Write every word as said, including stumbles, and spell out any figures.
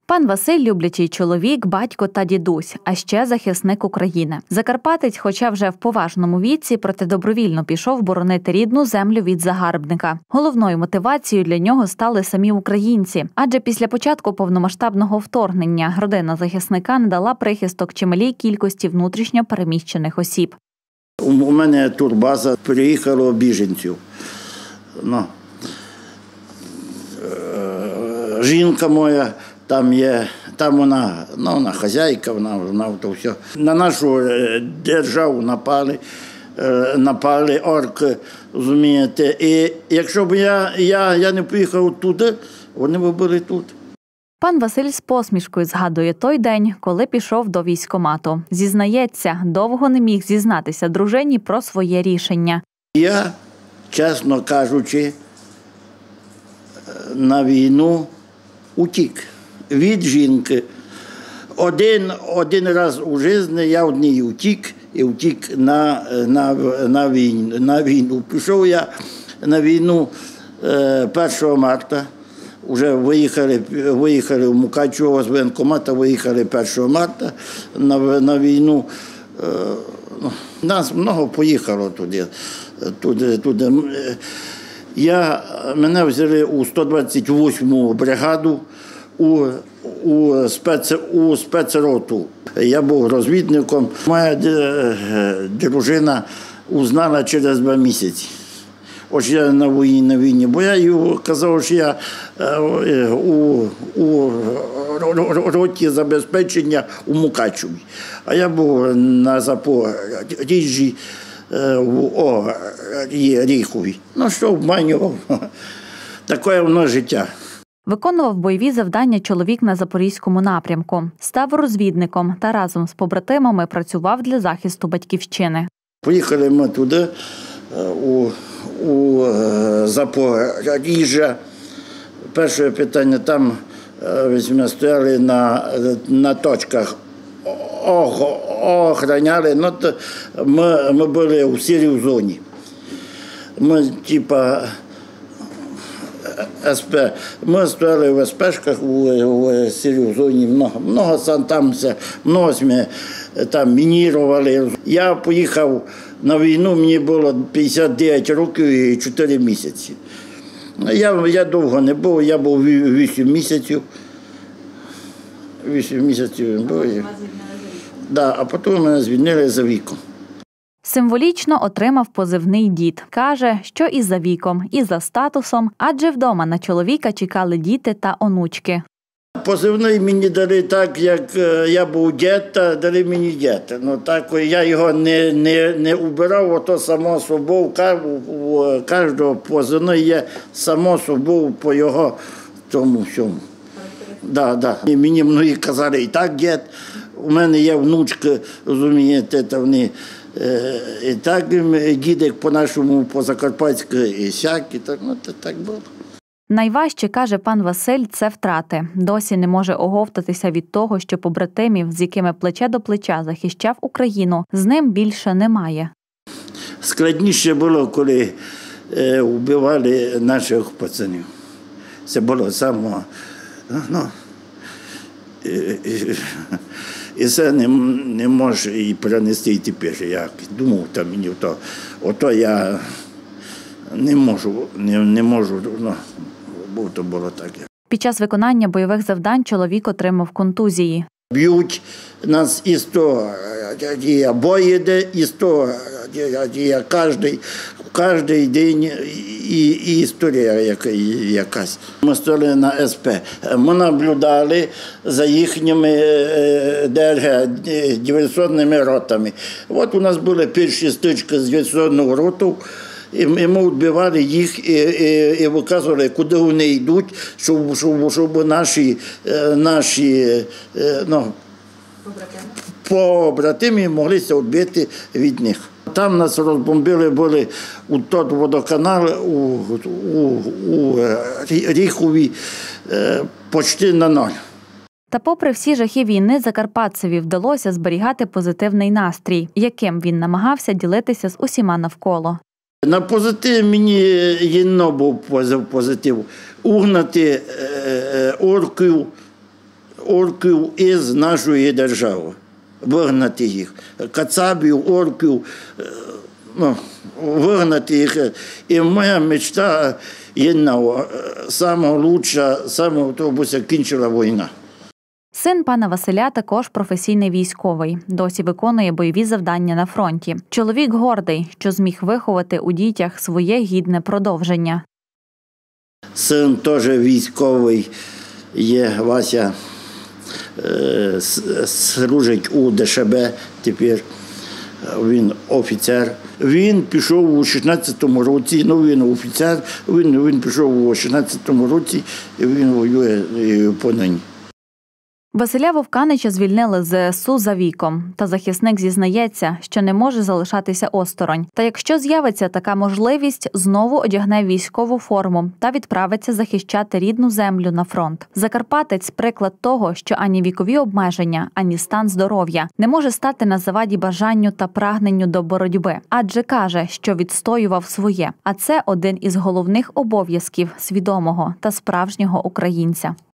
Пан Василь – люблячий чоловік, батько та дідусь, а ще захисник України. Закарпатець, хоча вже в поважному віці, проте добровільно пішов боронити рідну землю від загарбника. Головною мотивацією для нього стали самі українці. Адже після початку повномасштабного вторгнення родина захисника надала прихисток чималій кількості внутрішньо переміщених осіб. У мене турбаза, приїхало біженців. Ну, жінка моя, там є, там вона, ну, вона хазяйка, вона, вона то все. На нашу державу напали, напали орки, розумієте. І якщо б я, я, я не поїхав туди, вони б були тут. Пан Василь з посмішкою згадує той день, коли пішов до військкомату. Зізнається, довго не міг зізнатися дружині про своє рішення. Я, чесно кажучи, на війну утік від жінки. Один, один раз у житті я в ній утік і утік на, на, на, війну, на війну. Пішов я на війну першого марта. Вже виїхали, виїхали в Мукачево з воєнкомату, виїхали першого марта на, на війну. Нас много поїхало туди. туди, туди. Я, мене взяли у сто двадцять восьму бригаду у, у, спец, у спецроту. Я був розвідником. Моя дружина узнала через два місяці. Ось я на війні, на війні, бо я їй казав, що я у, у роті забезпечення у Мукачеві. А я був на Запоріжжі, о, Ріхові. Ну що, обманював. Таке воно життя. Виконував бойові завдання чоловік на Запорізькому напрямку. Став розвідником та разом з побратимами працював для захисту батьківщини. Поїхали ми туди, у, у Запоріжжя. Перше питання, там ми стояли на, на точках, охороняли. Ну, ми, ми були у сірій зоні. Ми, типа, СП. Ми стояли в СПшках у, у сірій зоні. Много, много там, много ми там мінірували. Я поїхав на війну, мені було п'ятдесят дев'ять років і чотири місяці. Я, я довго не був, я був вісім місяців. вісім місяців був. Да, а потім мене звільнили за віком. Символічно отримав позивний «Дід». Каже, що і за віком, і за статусом, адже вдома на чоловіка чекали діти та онучки. Позивний мені дали так, як я був дід, та дали мені дід. Ну, так, я його не, не, не убирав, ото само собою, у кожного позивний є само собою по його тому всьому. Да, да. І мені многі казали, і так дід, у мене є внучки, розумієте, та вони, і так дідик по-нашому, по-закарпатськи, і сяк, і так, ну, так було. Найважче, каже пан Василь, це втрати. Досі не може оговтатися від того, що побратимів, з якими плече до плеча захищав Україну, з ним більше немає. Складніше було, коли е, вбивали наших пацанів. Це було саме, ну, і, і, і це не, не може і перенести і тепер. Я думав, там мені то, ото я не можу, не, не можу, ну, бо то було так. Під час виконання бойових завдань чоловік отримав контузії. Б'ють нас із того, бой йде, із того, кожен, кожен день і, і історія якась. Ми стояли на СП, ми наблюдали за їхніми ДРГ, диверсійними ротами. От у нас були перші стички з диверсійною ротою, і ми відбивали їх і, і, і виказували, куди вони йдуть, щоб, щоб, щоб наші, наші ну, побратими моглися відбити від них. Там нас розбомбили, були у той водоканал, у, у, у Ріхові, почти на ноль. Та попри всі жахи війни, закарпатцеві вдалося зберігати позитивний настрій, яким він намагався ділитися з усіма навколо. На позитив мені єдно був позитив. Угнати орків орків із нашої держави, вигнати їх. Кацабів, орків, ну, вигнати їх. І моя мечта єдна, саме лучша, саме то кінчила війна. Син пана Василя також професійний військовий. Досі виконує бойові завдання на фронті. Чоловік гордий, що зміг виховати у дітях своє гідне продовження. Син теж військовий є, Вася, е, служить у ДШБ тепер, він офіцер. Він пішов у шістнадцятому році, ну він офіцер, він, він пішов у шістнадцятому році і він воює понині. Василя Вовканича звільнили з ЗСУ за віком. Та захисник зізнається, що не може залишатися осторонь. Та якщо з'явиться така можливість, знову одягне військову форму та відправиться захищати рідну землю на фронт. Закарпатець – приклад того, що ані вікові обмеження, ані стан здоров'я не може стати на заваді бажанню та прагненню до боротьби. Адже каже, що відстоював своє. А це один із головних обов'язків свідомого та справжнього українця.